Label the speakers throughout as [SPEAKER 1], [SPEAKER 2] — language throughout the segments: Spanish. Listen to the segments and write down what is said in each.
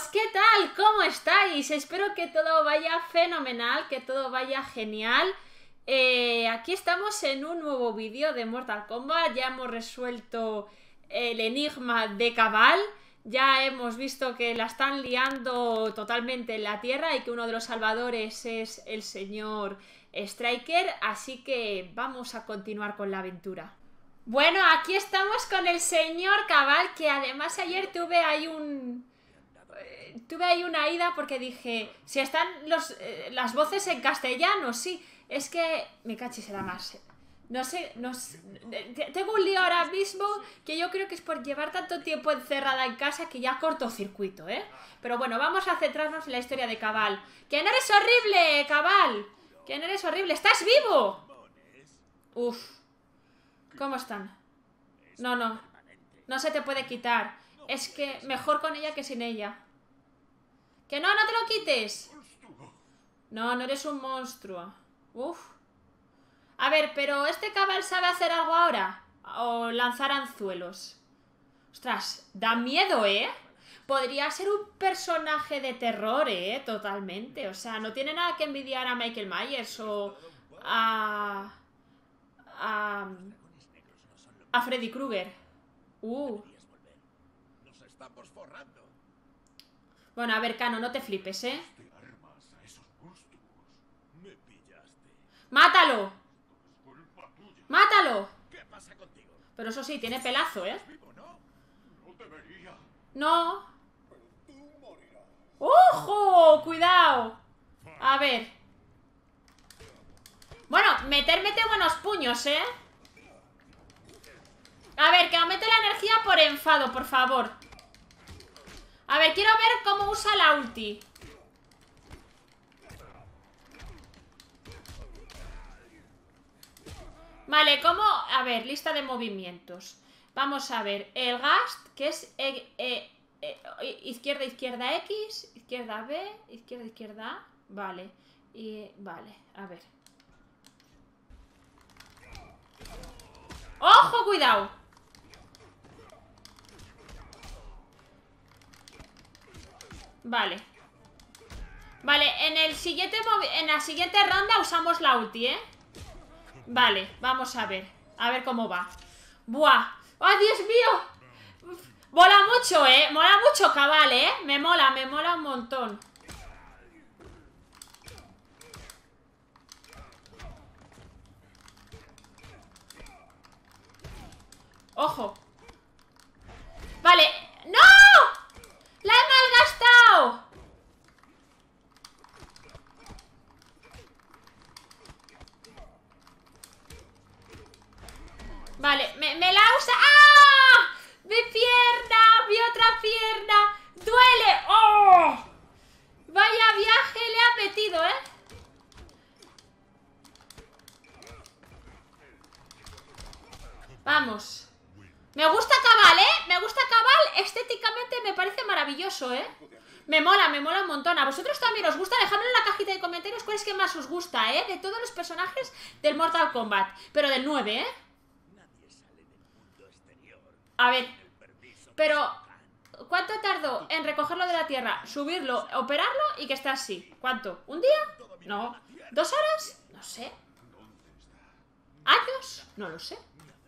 [SPEAKER 1] Chicos, ¿qué tal? ¿Cómo estáis? Espero que todo vaya fenomenal, que todo vaya genial. Aquí estamos en un nuevo vídeo de Mortal Kombat. Ya hemos resuelto el enigma de Kabal. Ya hemos visto que la están liando totalmente en la tierra y que uno de los salvadores es el señor Striker. Así que vamos a continuar con la aventura. Bueno, aquí estamos con el señor Kabal, que además ayer tuve ahí una ida porque dije, si están las voces en castellano, sí, es que me cachis era más. No sé, tengo un lío ahora mismo que yo creo que es por llevar tanto tiempo encerrada en casa que ya cortocircuito, ¿eh? Pero bueno, vamos a centrarnos en la historia de Kabal. ¡Que no eres horrible, Kabal! ¡Que no eres horrible! ¡Estás vivo! Uf. ¿Cómo están? No se te puede quitar. Es que mejor con ella que sin ella. ¡Que no te lo quites! No eres un monstruo. Uf. A ver, pero ¿este Kabal sabe hacer algo ahora? ¿O lanzar anzuelos? Ostras, da miedo, ¿eh? Podría ser un personaje de terror, ¿eh? Totalmente. O sea, no tiene nada que envidiar a Michael Myers o a Freddy Krueger. Bueno, a ver, Cano, no te flipes, ¿eh? ¡Mátalo! ¡Mátalo! Pero eso sí, tiene pelazo, ¿eh? No. ¡Ojo! ¡Cuidado! A ver. Bueno, mete buenos puños, ¿eh? A ver, que aumente la energía por enfado, por favor. A ver, quiero ver cómo usa la ulti. Vale, ¿cómo? A ver, lista de movimientos. Vamos a ver, el Gast, que es izquierda, izquierda X, izquierda B, izquierda, izquierda A. Vale, vale, a ver. ¡Ojo, cuidado! Vale. Vale, en la siguiente ronda usamos la ulti, ¿eh? Vale, vamos a ver. A ver cómo va. ¡Buah! ¡Ay, Dios mío! Mola mucho, ¿eh? Mola mucho, Kabal, ¿eh? Me mola un montón. ¡Ojo! Vale. ¡No! ¡La he malgastado! Vale, me la usa. ¡Ah! ¡Mi pierna! ¡Mi otra pierna! ¡Duele! ¡Oh! Vaya viaje le ha metido, ¿eh? Vamos. Me gusta Kabal, ¿eh? Me gusta Kabal. Estéticamente me parece maravilloso, ¿eh? Me mola un montón. ¿A vosotros también os gusta? Dejadme en la cajita de comentarios cuál es que más os gusta, ¿eh? De todos los personajes del Mortal Kombat. Pero del 9, ¿eh? A ver. Pero ¿cuánto tardó en recogerlo de la tierra? Subirlo, operarlo y que esté así. ¿Cuánto? ¿Un día? No. ¿2 horas? No sé. ¿Años? No lo sé.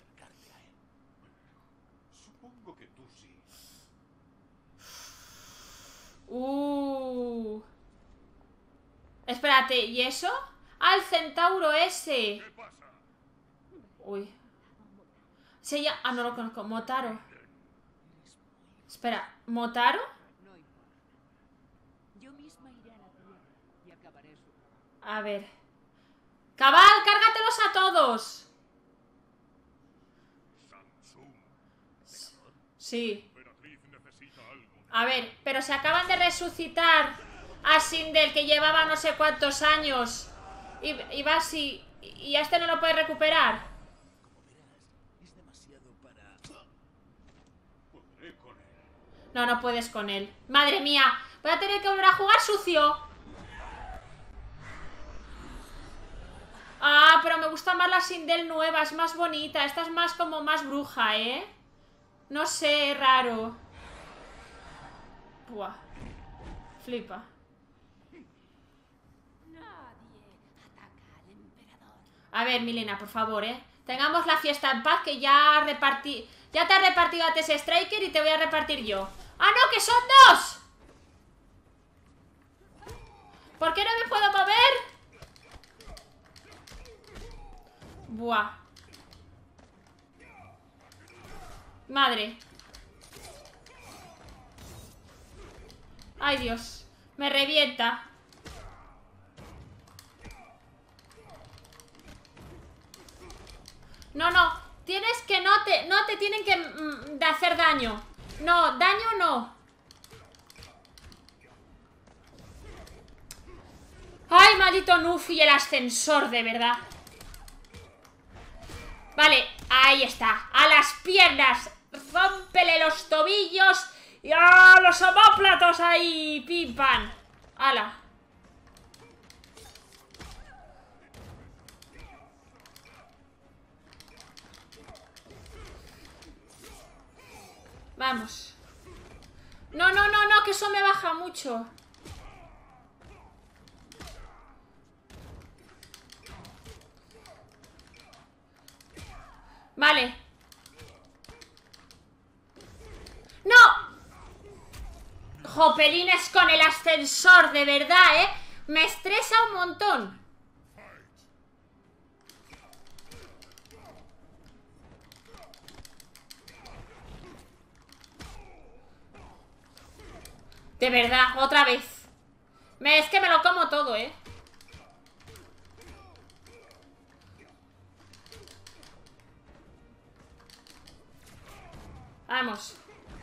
[SPEAKER 1] Espérate, ¿y eso? ¡Ah, el centauro ese! Uy. Se llama... Ah, no lo conozco. Motaro. Espera, ¿Motaro? A ver. ¡Kabal, cárgatelos a todos! Sí. A ver, pero se acaban de resucitar a Sindel, que llevaba no sé cuántos años. Y va así. Y a este no lo puede recuperar. No puedes con él. ¡Madre mía! Voy a tener que volver a jugar sucio. Ah, pero me gusta más la Sindel nueva. Es más bonita. Esta es más como más bruja, ¿eh? No sé, raro. Buah. Flipa. A ver, Milena, por favor, tengamos la fiesta en paz, que ya ya te has repartido a Tess Striker y te voy a repartir yo. ¡Ah, no, que son dos! ¿Por qué no me puedo mover? Buah. Madre. Ay, Dios. Me revienta. No, no. Tienes que no te tienen que de hacer daño. No, daño no. Ay, maldito Nuffy, el ascensor, de verdad. Vale, ahí está. A las piernas. Rómpele los tobillos. Y ¡ah! Los omóplatos ahí. Pim, pam. ¡Hala! Vamos. No, no, no, no, que eso me baja mucho. Vale. ¡No! Jopelines con el ascensor, de verdad, me estresa un montón. De verdad, otra vez. Es que me lo como todo, Vamos.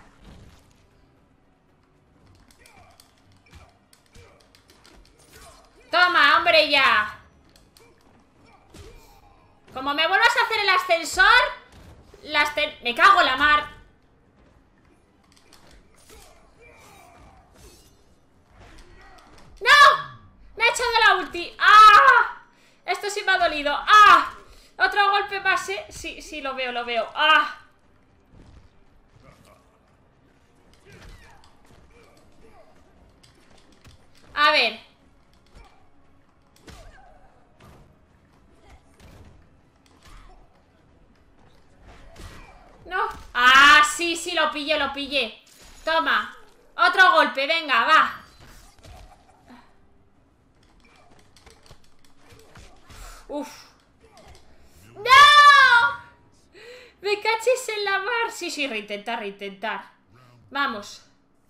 [SPEAKER 1] Toma, hombre, ya. Como me vuelvas a hacer el ascensor, me cago en la mar. ¡No! Me ha echado la ulti. ¡Ah! Esto sí me ha dolido. ¡Ah! Otro golpe más, Sí, sí, lo veo, lo veo. ¡Ah! A ver. No. Ah, sí, sí, lo pillé, lo pillé. Toma. Otro golpe, venga, va. Uf. ¡No! Me caches en la mar. Sí, sí, reintentar, reintentar. Vamos.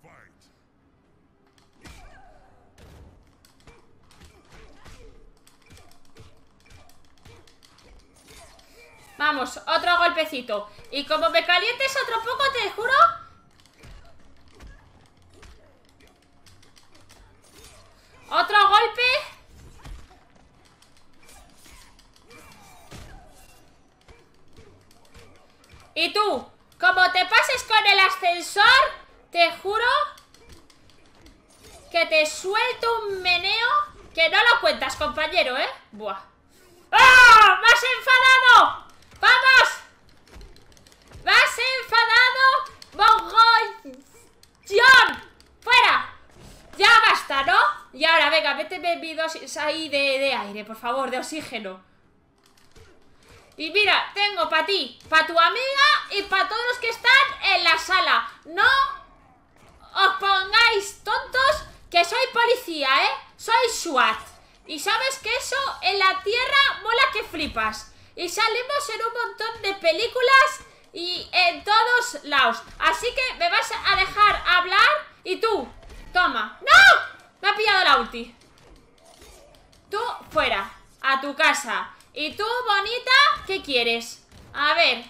[SPEAKER 1] Vamos, otro golpecito. Y como me calientes otro poco, te juro. Otro golpe. Y tú, como te pases con el ascensor, te juro que te suelto un meneo que no lo cuentas, compañero, Buah. ¡Ah! ¡Más enfadado! ¡Vamos! ¡Vas enfadado! ¡Mogollón! ¡Fuera! Ya basta, ¿no? Y ahora, venga, méteme mi dosis ahí de aire, por favor, de oxígeno. Y mira, tengo para ti, para tu amiga y para todos los que están en la sala. No os pongáis tontos, que soy policía, Soy SWAT. Y sabes que eso en la tierra mola que flipas. Y salimos en un montón de películas y en todos lados. Así que me vas a dejar hablar. Y tú, toma. ¡No! Me ha pillado la ulti. Tú, fuera, a tu casa. Y tú, bonita, ¿qué quieres? A ver.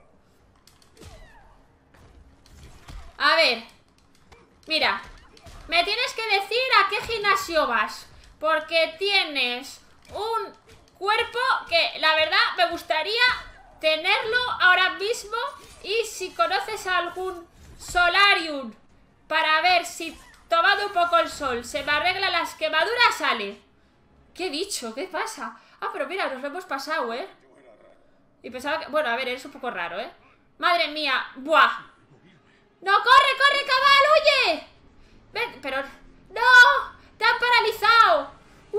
[SPEAKER 1] A ver. Mira, me tienes que decir a qué gimnasio vas. Porque tienes un cuerpo que la verdad me gustaría tenerlo ahora mismo. Y si conoces algún solarium para ver si tomando un poco el sol se me arreglan las quemaduras, sale. ¿Qué he dicho? ¿Qué pasa? Ah, pero mira, nos lo hemos pasado, Y pensaba que... Bueno, a ver, es un poco raro, Madre mía, ¡buah! ¡No, corre, corre, cabal, huye! pero... ¡No! ¡Te han paralizado!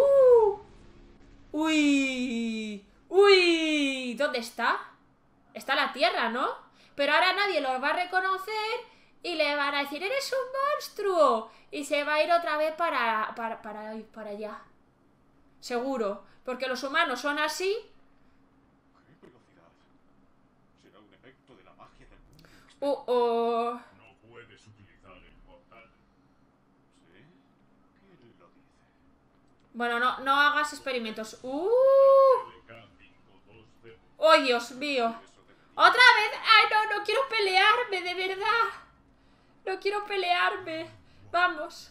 [SPEAKER 1] ¡Uy! ¡Uy! ¿Dónde está? Está la tierra, ¿no? Pero ahora nadie lo va a reconocer y le van a decir, ¡eres un monstruo! Y se va a ir otra vez para allá. Seguro. Porque los humanos son así.
[SPEAKER 2] ¡Qué velocidad! Será un efecto de la magia del mundo exterior.
[SPEAKER 3] No puedes utilizar el portal.
[SPEAKER 2] ¿Sí? ¿Quién lo dice?
[SPEAKER 1] Bueno, no hagas experimentos.
[SPEAKER 3] LK520.
[SPEAKER 1] ¡Oh, Dios mío! ¡Otra vez! ¡Ay, no! No quiero pelearme, de verdad. No quiero pelearme. Vamos.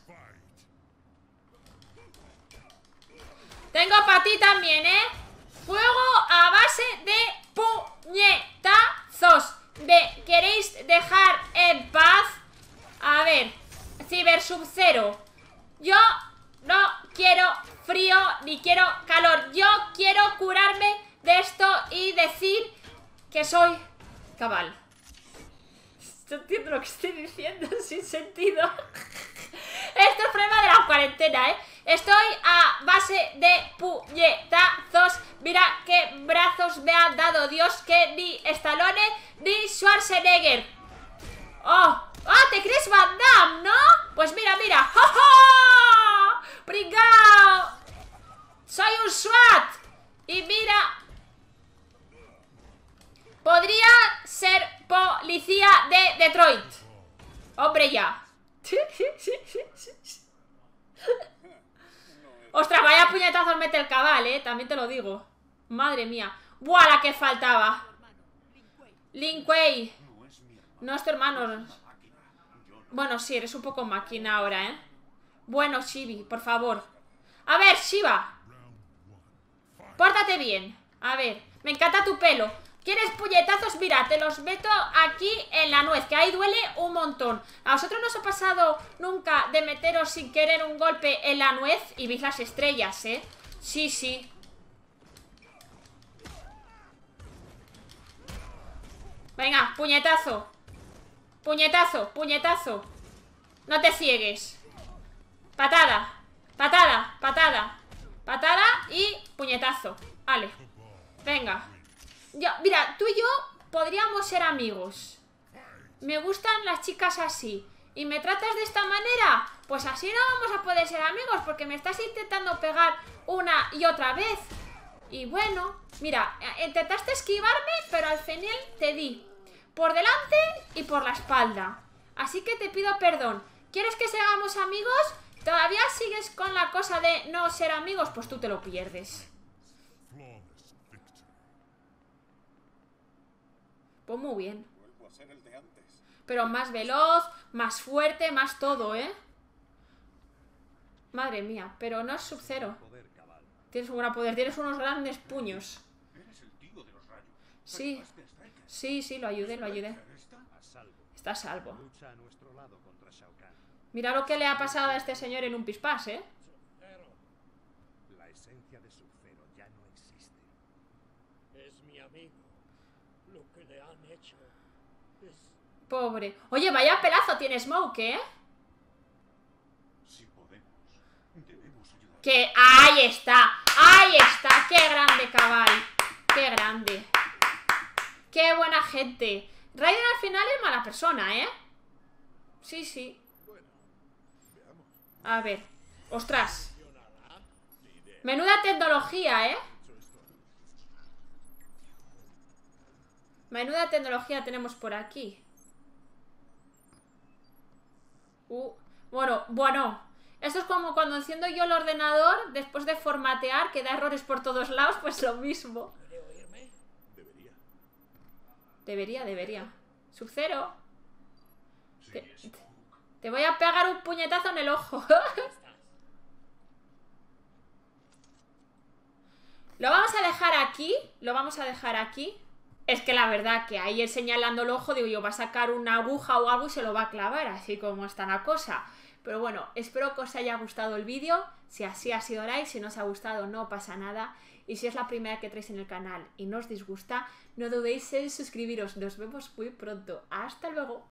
[SPEAKER 1] Tengo para ti también, ¿eh? Fuego a base de puñetazos. ¿Me queréis dejar en paz? A ver, Cyber Sub-Zero. Yo no quiero frío ni quiero calor. Yo quiero curarme de esto y decir que soy cabal. No entiendo lo que estoy diciendo, sin sentido. Esto es problema de la cuarentena, ¿eh? Estoy a base de puñetazos. Mira qué brazos me ha dado Dios, que ni Stallone ni Schwarzenegger. ¡Oh! ¡Ah! ¿Te crees Van Damme, no? Pues mira, mira. ¡Ja, ja! ¡Pringao! ¡Soy un SWAT! Y mira... Podría ser policía de Detroit. Hombre, ya. Ostras, vaya puñetazos mete el cabal, también te lo digo. Madre mía. ¡Buah, la que faltaba! Lin Kuei. No es tu hermano. Bueno, sí, eres un poco máquina ahora, ¿eh? Bueno, Chibi, por favor. A ver, Shiva. Pórtate bien. A ver, me encanta tu pelo. ¿Quieres puñetazos? Mira, te los meto aquí en la nuez, que ahí duele un montón. ¿A vosotros no os ha pasado nunca de meteros sin querer un golpe en la nuez? Y veis las estrellas, ¿eh? Sí, sí. Venga, puñetazo. Puñetazo, puñetazo. No te ciegues. Patada, patada, patada. Patada y puñetazo. Vale. Venga. Mira, tú y yo podríamos ser amigos. Me gustan las chicas así. ¿Y me tratas de esta manera? Pues así no vamos a poder ser amigos, porque me estás intentando pegar una y otra vez. Y bueno, mira, intentaste esquivarme, pero al final te di por delante y por la espalda. Así que te pido perdón. ¿Quieres que seamos amigos? ¿Todavía sigues con la cosa de no ser amigos? Pues tú te lo pierdes. Pues muy bien.
[SPEAKER 2] Vuelvo a ser el de antes.
[SPEAKER 1] Pero más veloz, más fuerte, más todo, ¿eh? Madre mía, pero no es Sub-Zero. Tienes un gran poder, tienes unos grandes puños.
[SPEAKER 2] Eres el tío de los rayos.
[SPEAKER 1] Sí, sí, lo ayudé, lo ayudé. Está a salvo.
[SPEAKER 3] Lucha a nuestro lado contra Shao Kahn.
[SPEAKER 1] Mira lo que le ha pasado a este señor en un pispás, ¿eh?
[SPEAKER 3] La esencia de Sub-Zero ya no existe.
[SPEAKER 4] Es mi amigo. Lo que le han hecho es...
[SPEAKER 1] Pobre. Oye, vaya pelazo tiene Smoke, ¿eh?
[SPEAKER 2] Si podemos, debemos ayudar.
[SPEAKER 1] Que ahí está. Ahí está. Qué grande, cabal. Qué grande. Qué buena gente. Raiden al final es mala persona, ¿eh? Sí, sí. A ver. Ostras. Menuda tecnología, ¿eh? Menuda tecnología tenemos por aquí. Bueno. Esto es como cuando enciendo yo el ordenador después de formatear, que da errores por todos lados, pues lo mismo.
[SPEAKER 4] ¿Puede oírme?
[SPEAKER 1] Debería. Sub-Zero.
[SPEAKER 2] Sí, Smoke.
[SPEAKER 1] Te voy a pegar un puñetazo en el ojo. Lo vamos a dejar aquí. Lo vamos a dejar aquí. Es que la verdad que ahí él señalando el ojo, digo yo, va a sacar una aguja o algo y se lo va a clavar, así como está la cosa. Pero bueno, espero que os haya gustado el vídeo. Si así ha sido, like. Si no os ha gustado, no pasa nada. Y si es la primera que traéis en el canal y no os disgusta, no dudéis en suscribiros. Nos vemos muy pronto. Hasta luego.